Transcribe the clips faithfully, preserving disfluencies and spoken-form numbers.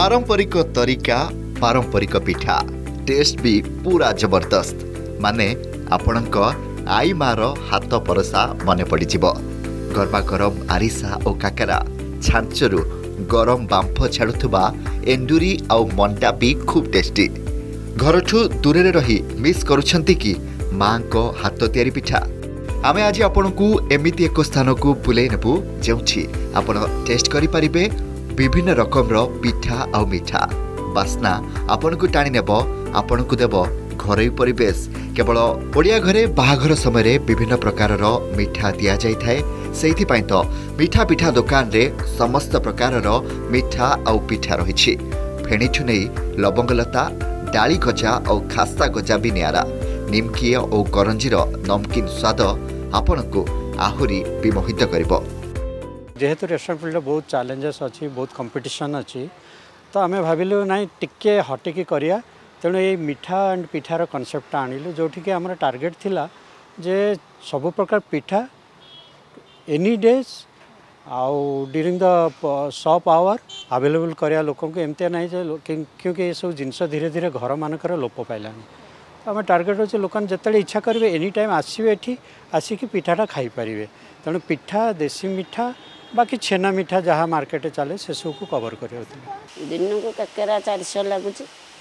पारंपरिक तरीका पारंपरिक पिठा टेस्ट भी पूरा जबरदस्त माने आपणक आई मार हाथ परसा मन पड़िजिबो। गरमा गरम आरिसा और काकरा छांचरू गरम बांफ छाड़ुवा एंडुरी आउ मंडा भी खूब टेस्टी। घरठू दूरे रही मिस करुछंती कि माँ को हाथ तियारी पिठा। आमे आज आपण को एमिति एक स्थान को बुले नेबु जेउछि आपण टेस्ट करि परिबे विभिन्न रकम रो पिठा आउ मिठा। बास्ना आपण को टाणी नेब आपण को देब घरोई परिवेश। केवल ओडिया घरे बाहाघर समय विभिन्न प्रकार रो मिठा दिया जाय थाए। सेहिथि पई तो मिठा पिठा दुकान रे समस्त प्रकार रो मिठा आउ पिठा रहिछि। फेणीठु नै लवंगलता डाली गजा और खास्ता गजा भी नियारा। निमकी और करंजीर नमकीन स्वाद आपण को आहुरी विमोहित करिबो। जेहेतु रेस्टोरेंट फील्ड बहुत चैलेंजेस अच्छी बहुत कंपटीशन अच्छी तो आम भाविलु ना टिके हटिकी करिया। तेणु ये मिठा एंड पिठार कनसेप्ट आनिलु जोठिके आमर टार्गेट थिला जे सब प्रकार पिठा एनी डेज आउ during the shop hour available करिया लोकों को एमती ना क्योंकि ये सब जिनस धीरे धीरे घर मानक लोप पाइलानी। आम टार्गेट अच्छे लोक जिते इच्छा करेंगे एनी टाइम आसवे एठी आसिक पिठाटा खाई पारे। तेणु पिठा देसी मिठा बाकी छेना मिठा जहाँ मार्केट चले से सब को कवर कर दिन को काकेरा चार सौ लगुच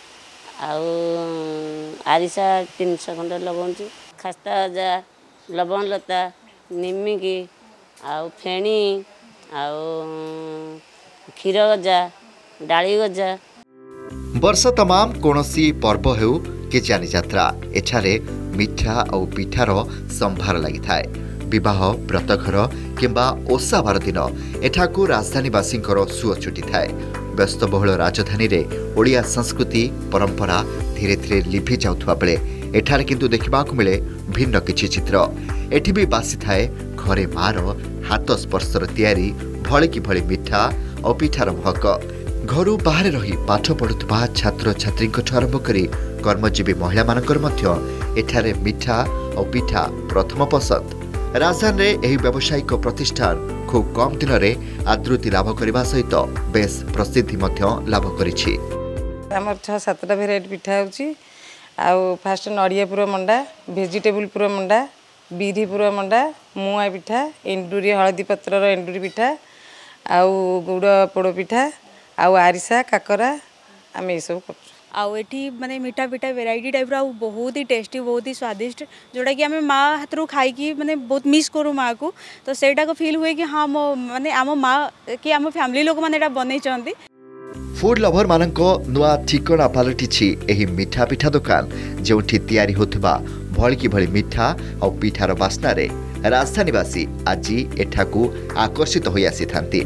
आरिसा तीन सौ खंड लगाऊँ। खास्ता गजा लवंग लता निमिकी आउ फेणी आउ क्षीर गजा डाली गजा। वर्ष तमाम कोनोसी पर्व हेउ कि जानी यात्रा एठारे मिठा और पिठार संभार लगी थाए। विवाह व्रतघर किंबा ओसा बार दिन एठाकू राजधानीवासी सुओ छुटी थाए। व्यस्तबहुल राजधानी रे ओडिया संस्कृति परंपरा धीरे धीरे लिभि जाउथुवा बेले एठारे किंतु देखिबाकू मिले भिन्न किछि चित्र। एठी भी बासी थाए घरे मार हाथ स्पर्शर तैयारी भले कि भले मिठा और पिठार महक। घरू बाहर रही पाठ पढ़ुवा छात्र छात्री आरंभ करी कर्मजीवी महिला मानकर मध्य एठारे मिठा और पिठा प्रथम पसंद। राजधानी रे एही व्यावसायिक प्रतिष्ठान खूब कम दिन में आदृति लाभ करने सहित बेस प्रसिद्धि लाभ करिछि। आमर छह सातटा भेराइटी पिठा होछि। आउ फास्ट नड़िया पुर मंडा भेजिटेबल पुर मंडा बिरी पुर मंडा मुआ पिठा एंडुरी हलदी पत्रर एंडुरी पिठा आउ गुड़ पोड़ पिठा आउ आरिसा काकरा आम ये सब कर। आउ एठी माने मीठा पिठा वेराइटी टाइप रो बहुत ही टेस्टी बहुत ही स्वादिष्ट जोटा कि आम माँ हाथ रू खाई कि माने बहुत मिस करूँ माँ को। तो सेटा को फील हुए कि हाँ मो माने आम माँ कि आम फैमिली लोक माने एटा बनै चंती। फूड लवर मानको नुआ ठिकना पलटिछि एही मिठा पिठा दुकान जोठी तैयारी होथबा भल कि भली मिठा और पिठार बास्ना रे राजधानीवासी आज एठाकू आकर्षित होई आसी थांती।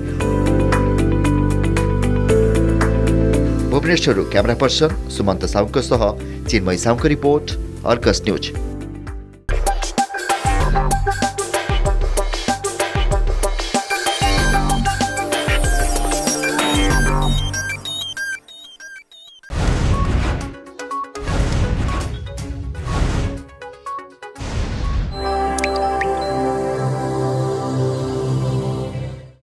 भुवनेश्वर कैमरा पर्सन सुमंत साहू सह Chinmayi Sahu report Argus news.